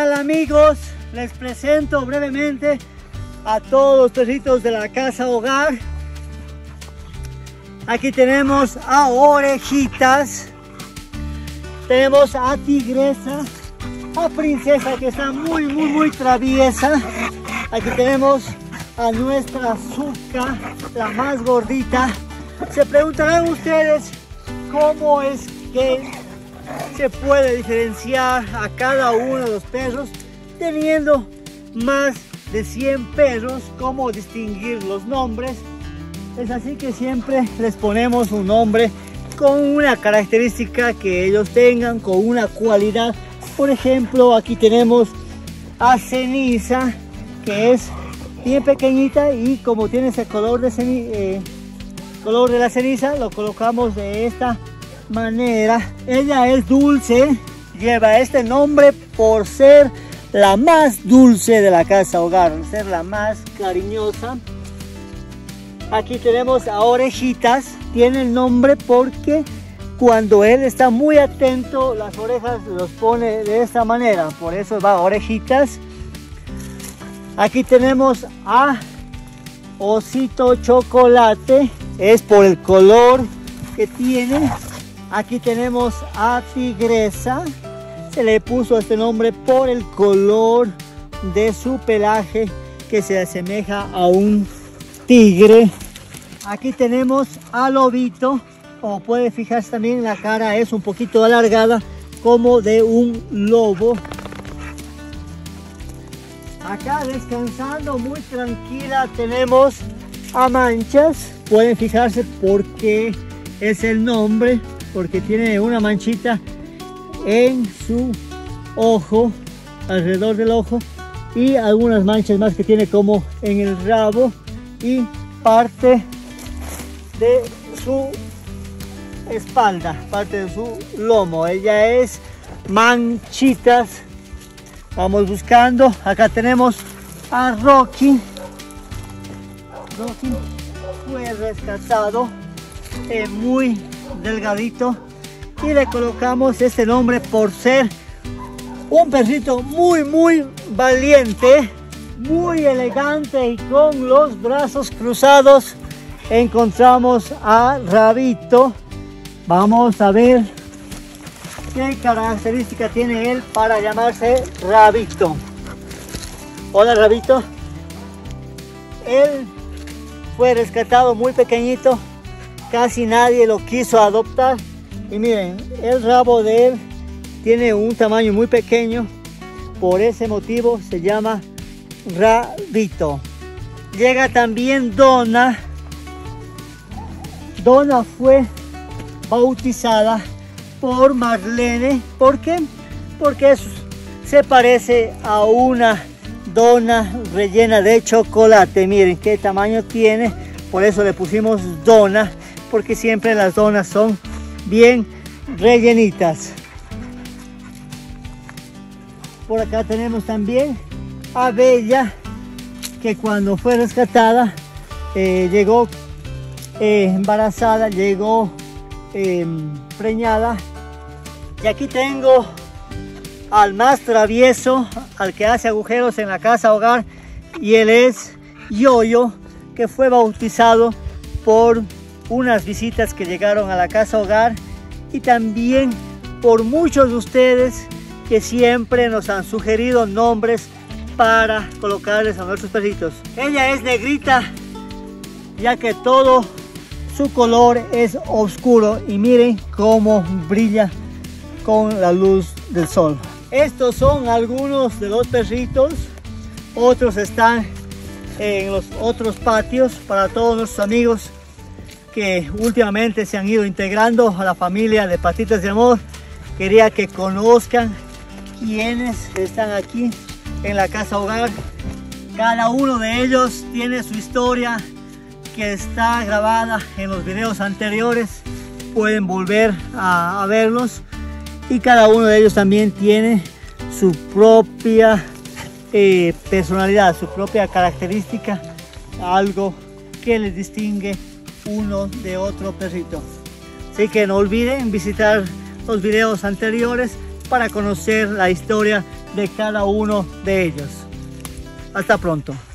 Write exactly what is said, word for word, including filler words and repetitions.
tal amigos? Les presento brevemente a todos los perritos de la casa hogar. Aquí tenemos a Orejitas, tenemos a Tigresa, a Princesa que está muy muy muy traviesa. Aquí tenemos a nuestra Zucca, la más gordita. Se preguntarán ustedes cómo es que se puede diferenciar a cada uno de los perros, teniendo más de cien perros, cómo distinguir los nombres. Es así que siempre les ponemos un nombre con una característica que ellos tengan, con una cualidad. Por ejemplo, aquí tenemos a Ceniza, que es bien pequeñita y como tiene ese color de, eh, color de la ceniza, lo colocamos de esta manera. Ella es dulce, lleva este nombre por ser la más dulce de la casa hogar, ser la más cariñosa. Aquí tenemos a Orejitas, tiene el nombre porque cuando él está muy atento, las orejas los pone de esta manera, por eso va Orejitas. Aquí tenemos a Osito Chocolate, es por el color que tiene. Aquí tenemos a Tigresa, se le puso este nombre por el color de su pelaje que se asemeja a un tigre. Aquí tenemos a Lobito, como puede fijarse también la cara es un poquito alargada como de un lobo. Acá descansando muy tranquila tenemos a Manchas, pueden fijarse por qué es el nombre, porque tiene una manchita en su ojo, alrededor del ojo, y algunas manchas más que tiene como en el rabo y parte de su espalda, parte de su lomo. Ella es Manchitas. Vamos buscando. Acá tenemos a Rocky. Rocky fue rescatado, eh, muy delgadito, y le colocamos este nombre por ser un perrito muy muy valiente, muy elegante y con los brazos cruzados. Encontramos a Rabito. Vamos a ver qué característica tiene él para llamarse Rabito. Hola Rabito. Él fue rescatado muy pequeñito, casi nadie lo quiso adoptar, y miren, el rabo de él tiene un tamaño muy pequeño, por ese motivo se llama Rabito. Llega también Dona. Dona fue bautizada por Marlene. ¿Por qué? Porque es, se parece a una dona rellena de chocolate. Miren qué tamaño tiene, por eso le pusimos Dona, porque siempre las donas son bien rellenitas. Por acá tenemos también a Bella, que cuando fue rescatada eh, llegó eh, embarazada, llegó eh, preñada. Y aquí tengo al más travieso, al que hace agujeros en la casa hogar, y él es Yoyo, que fue bautizado por unas visitas que llegaron a la casa hogar y también por muchos de ustedes que siempre nos han sugerido nombres para colocarles a nuestros perritos. Ella es negrita, ya que todo su color es oscuro, y miren cómo brilla con la luz del sol. Estos son algunos de los perritos, otros están en los otros patios para todos nuestros amigos que últimamente se han ido integrando a la familia de Patitas de Amor. Quería que conozcan quiénes están aquí en la casa hogar. Cada uno de ellos tiene su historia que está grabada en los videos anteriores, pueden volver a, a verlos, y cada uno de ellos también tiene su propia eh, personalidad, su propia característica, algo que les distingue uno de otro perrito. Así que no olviden visitar los videos anteriores para conocer la historia de cada uno de ellos. Hasta pronto.